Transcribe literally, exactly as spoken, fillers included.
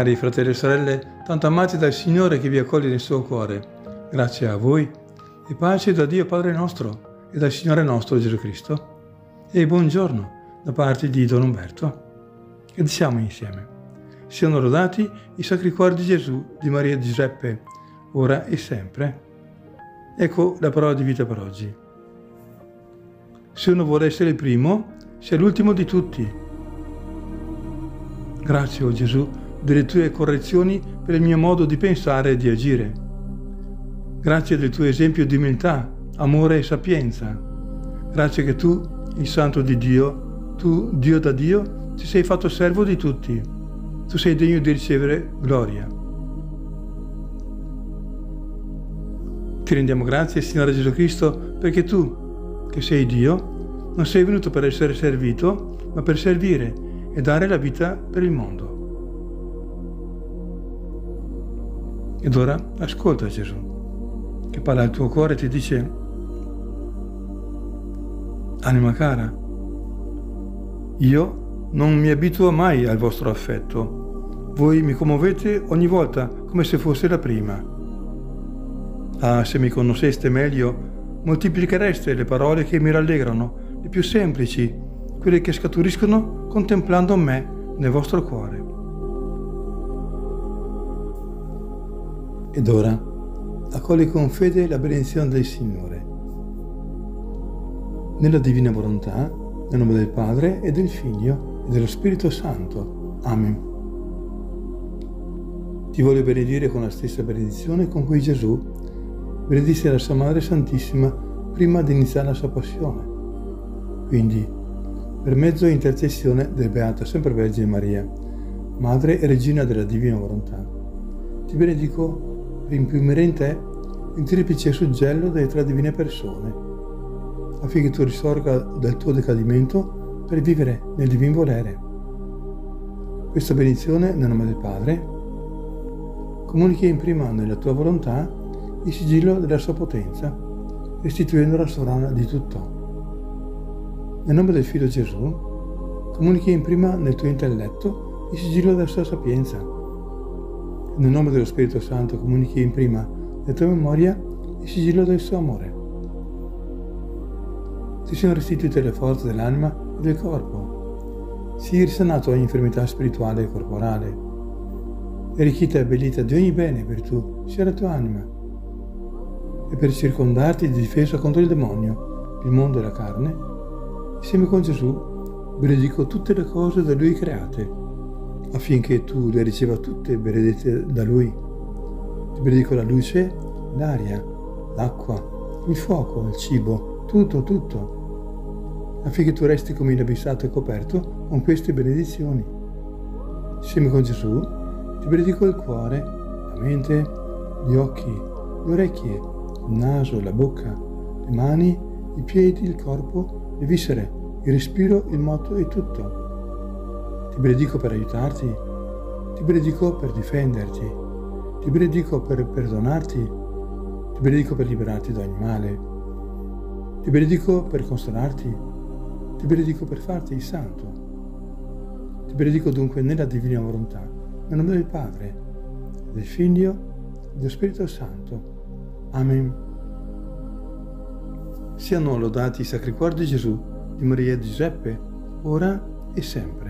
Cari fratelli e sorelle, tanto amati dal Signore che vi accoglie nel suo cuore, grazie a voi e pace da Dio Padre nostro e dal Signore nostro Gesù Cristo. E buongiorno da parte di Don Umberto. E diciamo insieme: siano lodati i sacri cuori di Gesù, di Maria e di Giuseppe, ora e sempre. Ecco la parola di vita per oggi. Se uno vuole essere il primo, sia l'ultimo di tutti. Grazie, o Gesù, delle tue correzioni per il mio modo di pensare e di agire. Grazie del tuo esempio di umiltà, amore e sapienza. Grazie che tu, il Santo di Dio, tu, Dio da Dio, ti sei fatto servo di tutti. Tu sei degno di ricevere gloria. Ti rendiamo grazie, Signore Gesù Cristo, perché tu, che sei Dio, non sei venuto per essere servito, ma per servire e dare la vita per il mondo. Ed ora ascolta Gesù, che parla al tuo cuore e ti dice: anima cara, io non mi abituo mai al vostro affetto. Voi mi commuovete ogni volta come se fosse la prima. Ah, se mi conosceste meglio, moltiplichereste le parole che mi rallegrano, le più semplici, quelle che scaturiscono contemplando me nel vostro cuore. Ed ora accogli con fede la benedizione del Signore. Nella divina volontà, nel nome del Padre e del Figlio e dello Spirito Santo. Amen. Ti voglio benedire con la stessa benedizione con cui Gesù benedisse la sua Madre Santissima prima di iniziare la sua passione. Quindi, per mezzo e intercessione del Beata Sempre Vergine Maria, Madre e Regina della Divina Volontà, ti benedico per imprimere in te il triplice suggello delle tre divine persone, affinché tu risorga dal tuo decadimento per vivere nel divin volere. Questa benedizione, nel nome del Padre, comunichi in prima nella tua volontà il sigillo della sua potenza, restituendola sovrana di tutto. Nel nome del Figlio Gesù, comunichi in prima nel tuo intelletto il sigillo della sua sapienza. Nel nome dello Spirito Santo, comunichi in prima nella tua memoria il sigillo del suo amore. Ti siano restituite le forze dell'anima e del corpo. Sii risanato ogni infermità spirituale e corporale. Arricchita e abbellita di ogni bene e virtù, sia la tua anima. E per circondarti di difesa contro il demonio, il mondo e la carne, insieme con Gesù, benedico tutte le cose da Lui create, affinché tu le riceva tutte benedette da Lui. Ti benedico la luce, l'aria, l'acqua, il fuoco, il cibo, tutto, tutto, affinché tu resti come inabissato e coperto con queste benedizioni. Insieme con Gesù ti benedico il cuore, la mente, gli occhi, le orecchie, il naso, la bocca, le mani, i piedi, il corpo, le viscere, il respiro, il moto e tutto. Ti benedico per aiutarti, ti benedico per difenderti, ti benedico per perdonarti, ti benedico per liberarti da ogni male, ti benedico per consolarti, ti benedico per farti santo. Ti benedico dunque nella divina volontà, nel nome del Padre, del Figlio e dello Spirito Santo. Amen. Siano lodati i sacri cuori di Gesù, di Maria e di Giuseppe, ora e sempre.